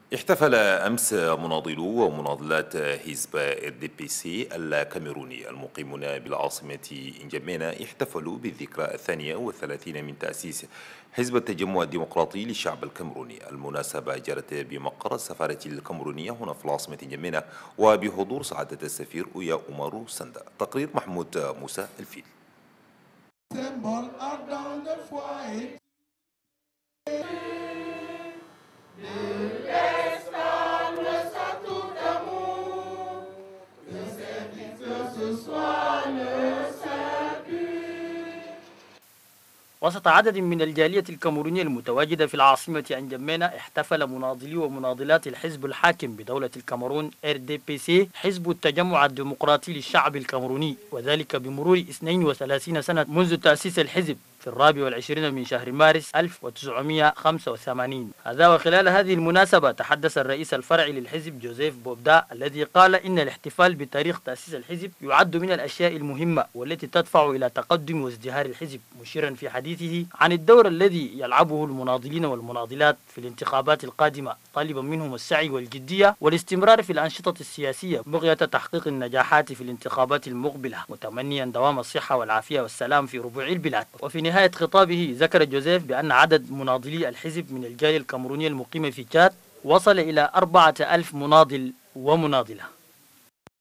احتفل أمس مناضلو ومناضلات حزب RDPC الكاميروني المقيمون بالعاصمة نجمينا احتفلوا بالذكرى 32 من تأسيس حزب التجمع الديمقراطي للشعب الكاميروني. المناسبة جرت بمقر السفارة الكاميرونية هنا في العاصمة نجمينا وبحضور سعادة السفير أويا أومارو ساندا. تقرير محمود موسى الفيل. وسط عدد من الجالية الكاميرونية المتواجدة في العاصمة نجمينا، احتفل مناضلي ومناضلات الحزب الحاكم بدولة الكاميرون RDPC حزب التجمع الديمقراطي للشعب الكاميروني، وذلك بمرور 32 سنة منذ تأسيس الحزب في 24 من شهر مارس 1985. هذا وخلال هذه المناسبة تحدث الرئيس الفرعي للحزب جوزيف بوبدا الذي قال إن الاحتفال بتاريخ تأسيس الحزب يعد من الأشياء المهمة والتي تدفع إلى تقدم وازدهار الحزب، مشيرا في حديثه عن الدور الذي يلعبه المناضلين والمناضلات في الانتخابات القادمة، طالبا منهم السعي والجدية والاستمرار في الأنشطة السياسية بغية تحقيق النجاحات في الانتخابات المقبلة، متمنيا دوام الصحة والعافية والسلام في ربوع البلاد. وفي نهاية خطابه ذكر جوزيف بأن عدد مناضلي الحزب من الجالية الكاميرونية المقيمة في تشاد وصل إلى 4000 مناضل ومناضلة.